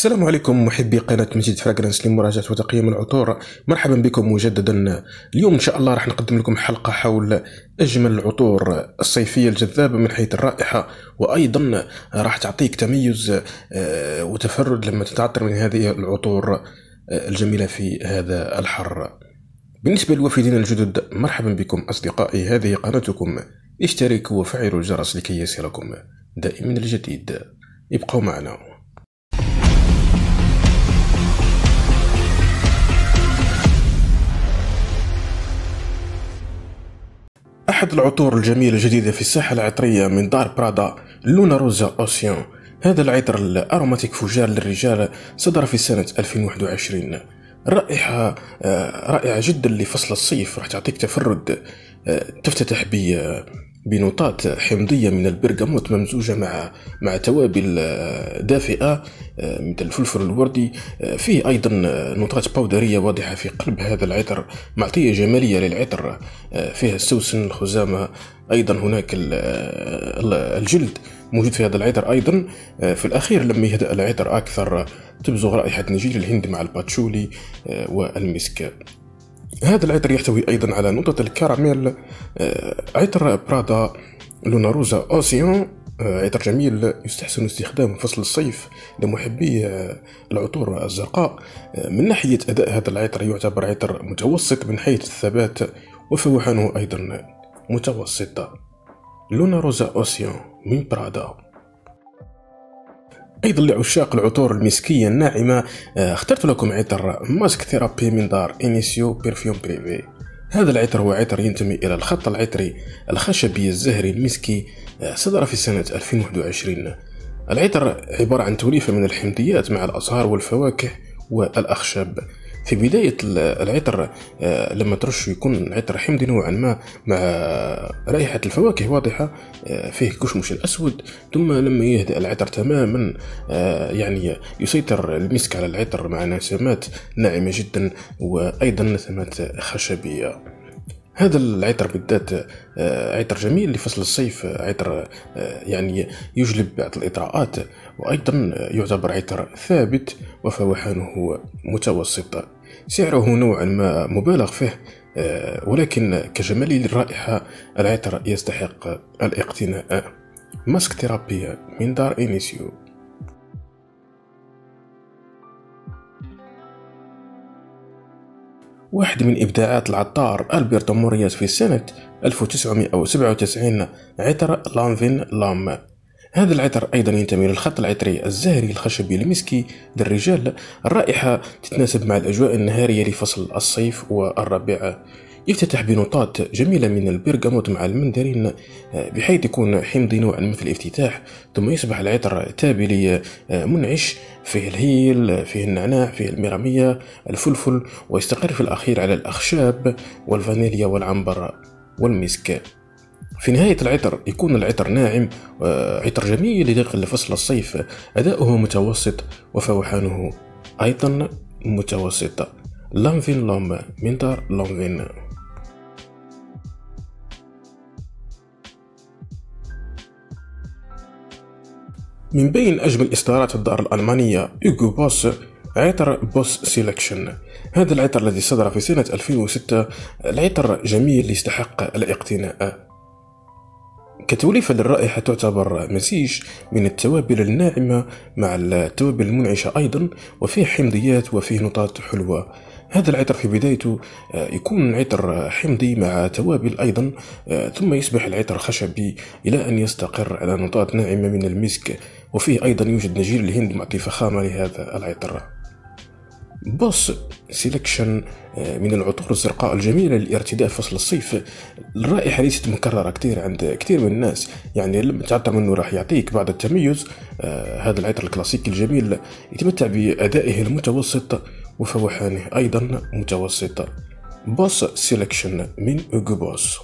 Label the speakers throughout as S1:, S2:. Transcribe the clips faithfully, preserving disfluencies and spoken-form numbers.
S1: السلام عليكم محبي قناة مجيد فراغرانس لمراجعة وتقييم العطور. مرحبا بكم مجددا. اليوم إن شاء الله راح نقدم لكم حلقة حول أجمل العطور الصيفية الجذابة من حيث الرائحة، وأيضا راح تعطيك تميز وتفرد لما تتعطر من هذه العطور الجميلة في هذا الحر. بالنسبة للوافدين الجدد، مرحبا بكم أصدقائي، هذه قناتكم، اشتركوا وفعلوا الجرس لكي يصلكم دائما الجديد. ابقوا معنا. أحد العطور الجميلة الجديدة في الساحة العطرية من دار برادا، لونا روزا أوسيان. هذا العطر الأروماتيك فوجار للرجال صدر في سنة ألفين وواحد وعشرين. الرائحة رائعة جدا لفصل الصيف، راح تعطيك تفرد. تفتتح بنوتات حمضية من البرغموت ممزوجة مع مع توابل دافئة مثل الفلفل الوردي. فيه أيضا نوتات باودرية واضحة في قلب هذا العطر، معطية جمالية للعطر. فيها السوسن، الخزامة، أيضا هناك الجلد موجود في هذا العطر. أيضا في الأخير لما يهدأ العطر أكثر تبزغ رائحة نجيل الهند مع الباتشولي والمسك. هذا العطر يحتوي أيضا على نقطة الكراميل. عطر برادا لونا روزا أوسيان عطر جميل يستحسن استخدامه فصل الصيف لمحبي العطور الزرقاء. من ناحية أداء هذا العطر يعتبر عطر متوسط من حيث الثبات، وفوحانه أيضا متوسطة. لونا روزا أوسيان من برادا. أيضا لعشاق العطور المسكية الناعمة، اخترت لكم عطر ماسك ثيرابي من دار إنيسيو برفيوم بريفي. هذا العطر هو عطر ينتمي إلى الخط العطري الخشبي الزهري المسكي، صدر في سنة ألفين وواحد وعشرين. العطر عبارة عن توليفة من الحمضيات مع الأزهار والفواكه والأخشاب. في بداية العطر لما ترش يكون العطر حمضي نوعا ما مع رائحة الفواكه واضحة، فيه الكشمش الأسود. ثم لما يهدأ العطر تماما يعني يسيطر المسك على العطر مع نسمات ناعمة جدا وأيضا نسمات خشبية. هذا العطر بالذات عطر جميل لفصل الصيف، عطر يعني يجلب بعض الإطراءات، وأيضا يعتبر عطر ثابت وفوحانه متوسط. سعره نوعا ما مبالغ فيه، ولكن كجماله للرائحة العطر يستحق الاقتناء. ماسك ثيرابي من دار إنيسيو. واحد من إبداعات العطار ألبرتو مورياس في سنة ألف وتسعمائة وسبعة وتسعين، عطر لانفين لام. هذا العطر أيضا ينتمي للخط العطري الزهري الخشبي المسكي للرجال. الرائحة تتناسب مع الأجواء النهارية لفصل الصيف والربيع. يفتتح بنوتات جميلة من البرغموت مع المندرين، بحيث يكون حمضي نوعا ما في الافتتاح، ثم يصبح العطر تابلي منعش، فيه الهيل، فيه النعناع، فيه الميرامية، الفلفل، ويستقر في الأخير على الأخشاب والفانيليا والعنبر والمسك. في نهاية العطر يكون العطر ناعم، عطر جميل يدخل لفصل الصيف. أداؤه متوسط وفوحانه أيضا متوسط. لانفين لام من دار لانفين. من بين أجمل إصدارات الدار الألمانية هوغو بوس، عطر بوس سيلكشن. هذا العطر الذي صدر في سنة ألفين وستة، العطر جميل يستحق الاقتناء. كتوليفة للرائحة تعتبر مزيج من التوابل الناعمة مع التوابل المنعشة أيضا، وفيه حمضيات وفيه نقاط حلوة. هذا العطر في بدايته يكون عطر حمضي مع توابل أيضا، ثم يصبح العطر خشبي إلى أن يستقر على نقاط ناعمة من المسك، وفيه أيضا يوجد نجيل الهند معطي فخامة لهذا العطر. بوس سيلكشن من العطور الزرقاء الجميلة للارتداء في فصل الصيف. الرائحة ليست مكررة كثير عند كثير من الناس، يعني لما تعطر منه راح يعطيك بعض التميز. آه هذا العطر الكلاسيكي الجميل يتمتع بأدائه المتوسط وفوحانه أيضا متوسط. بوس سيلكشن من هوغو بوس.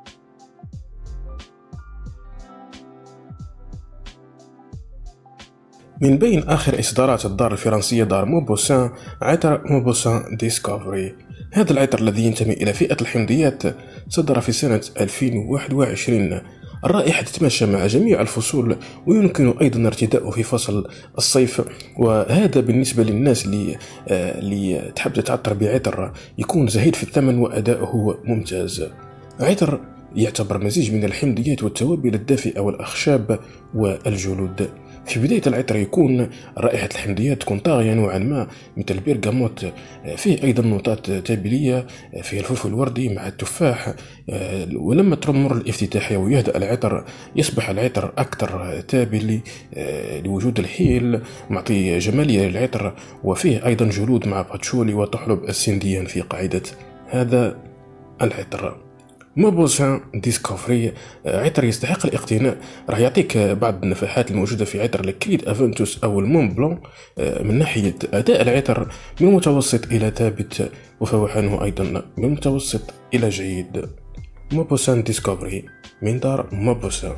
S1: من بين آخر إصدارات الدار الفرنسية دار موبوسان، عطر موبوسان ديسكوفري. هذا العطر الذي ينتمي إلى فئة الحمضيات صدر في سنة ألفين وواحد وعشرين. الرائحة تتماشى مع جميع الفصول، ويمكن أيضا ارتداؤه في فصل الصيف. وهذا بالنسبة للناس اللي اللي تحب تتعطر بعطر يكون زهيد في الثمن وأداؤه ممتاز. عطر يعتبر مزيج من الحمضيات والتوابل الدافئة والأخشاب والجلود. في بداية العطر يكون رائحة الحمضيات تكون طاغية نوعا ما مثل البرغاموت، فيه أيضا نوتات تابلية، فيه الفلفل الوردي مع التفاح. ولما تمر الافتتاحية ويهدأ العطر يصبح العطر أكثر تابلي لوجود الهيل معطي جمالية للعطر، وفيه أيضا جلود مع باتشولي وتحلب السنديان في قاعدة هذا العطر. موبوسان ديسكوفري عطر يستحق الاقتناء، راح يعطيك بعض النفحات الموجودة في عطر الكريد افنتوس أو المون بلون. من ناحية أداء العطر من متوسط إلى ثابت، وفوحانه أيضا من متوسط إلى جيد. موبوسان ديسكوفري من دار موبوسان.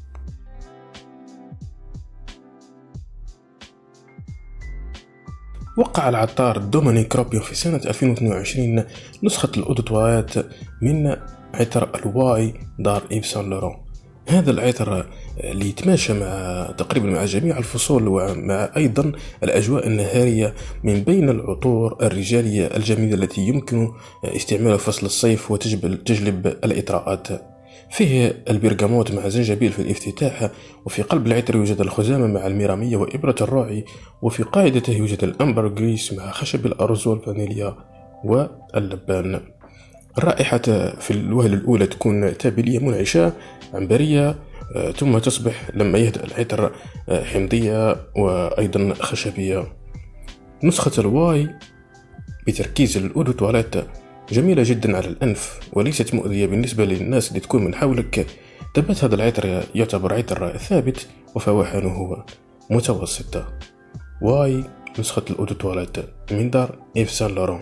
S1: وقع العطار دومينيك روبيو في سنة ألفين واثنين وعشرين نسخة الأودوتوارات من عطر الواي دار إيف سان لوران. هذا العطر اللي يتماشى مع تقريبا مع جميع الفصول ومع أيضا الأجواء النهارية من بين العطور الرجالية الجميلة التي يمكن استعمالها في فصل الصيف وتجلب الإطراءات. فيه البرغاموت مع زنجبيل في الافتتاح، وفي قلب العطر يوجد الخزامة مع الميرامية وإبرة الراعي، وفي قاعدته يوجد الأمبرغريس مع خشب الأرز والفانيليا واللبان. الرائحة في الوهلة الأولى تكون تابلية منعشة عنبرية، ثم تصبح لما يهدأ العطر حمضية وأيضا خشبية. نسخة الواي بتركيز الأودو تواليت جميلة جدا على الأنف وليست مؤذية بالنسبة للناس اللي تكون من حولك. ثبات هذا العطر يعتبر عطر ثابت وفواحانه متوسطة. واي نسخة الأودو تواليت من دار إيف سان لوران.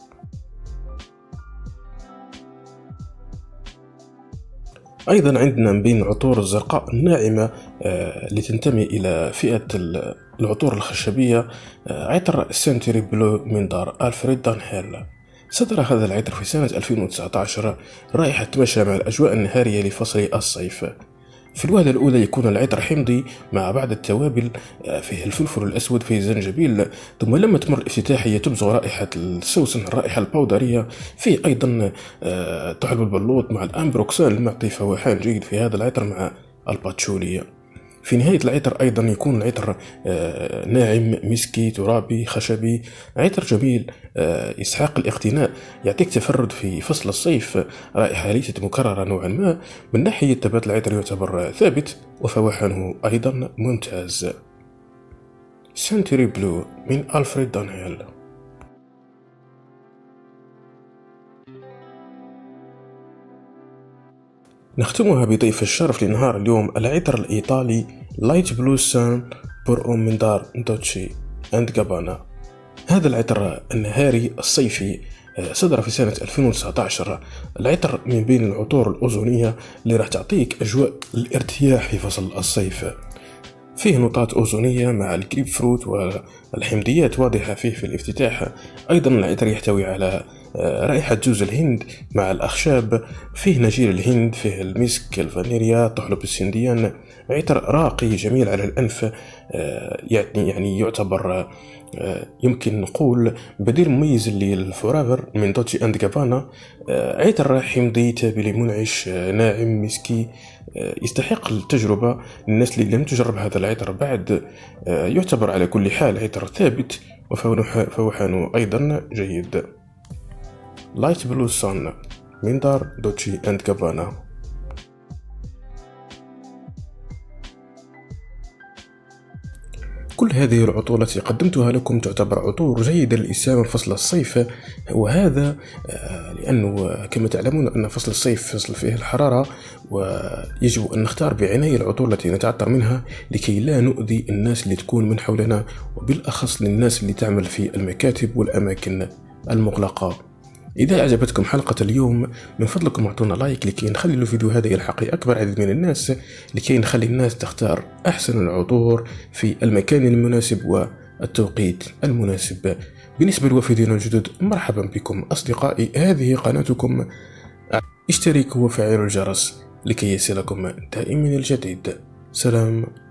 S1: أيضا عندنا من بين العطور الزرقاء الناعمة اللي تنتمي إلى فئة العطور الخشبية عطر سنتري بلو من دار ألفريد دانهيل. صدر هذا العطر في سنة ألفين وتسعة عشر، رائحة تماشى مع الأجواء النهارية لفصل الصيف. في الوهلة الأولى يكون العطر حمضي مع بعض التوابل، فيه الفلفل الأسود، فيه الزنجبيل، ثم لما تمر الافتتاحية تمزغ رائحة السوسن الرائحة البودرية، فيه أيضا طحلب البلوط مع الأمبروكسان المعطي فواحان جيد في هذا العطر مع الباتشولي. في نهاية العطر أيضا يكون العطر ناعم مسكي ترابي خشبي، عطر جميل يستحق الاقتناء، يعطيك تفرد في فصل الصيف، رائحة ليست مكررة نوعا ما. من ناحية ثبات العطر يعتبر ثابت وفواحانه أيضا ممتاز. سنتري بلو من ألفريد دانهيل. نختمها بضيف الشرف لنهار اليوم العطر الإيطالي لايت بلو سان بور من دار دوتشي اند جابانا. هذا العطر النهاري الصيفي صدر في سنة ألفين وتسعة عشر. العطر من بين العطور الأوزونية اللي راح تعطيك أجواء الارتياح في فصل الصيف. فيه نقاط أوزونية مع الجريب فروت والحمضيات واضحة فيه في الافتتاح. أيضا العطر يحتوي على رائحة جوز الهند مع الأخشاب، فيه نجيل الهند، فيه المسك، الفانيليا، تحلب السنديان. عطر راقي جميل على الأنف، يعني يعني يعتبر يمكن نقول بديل مميز للفورافر من دوتشي اند جابانا. عطر حمضي تابلي منعش ناعم مسكي، يستحق التجربة للناس اللي لم تجرب هذا العطر بعد. يعتبر على كل حال عطر ثابت وفوحانه أيضا جيد. لايت بلو سان من دار دوتشي اند جابانا. كل هذه العطور التي قدمتها لكم تعتبر عطور جيدة للاستعمال فصل الصيف، وهذا لأنه كما تعلمون أن فصل الصيف فصل فيه الحرارة، ويجب أن نختار بعناية العطور التي نتعطر منها لكي لا نؤذي الناس اللي تكون من حولنا، وبالأخص للناس اللي تعمل في المكاتب والأماكن المغلقة. إذا أعجبتكم حلقة اليوم من فضلكم اعطونا لايك لكي نخلي الفيديو هذا يلحق أكبر عدد من الناس، لكي نخلي الناس تختار أحسن العطور في المكان المناسب والتوقيت المناسب. بالنسبة للوافدين الجدد مرحبا بكم أصدقائي، هذه قناتكم، اشتركوا وفعلوا الجرس لكي يصلكم دائما الجديد. سلام.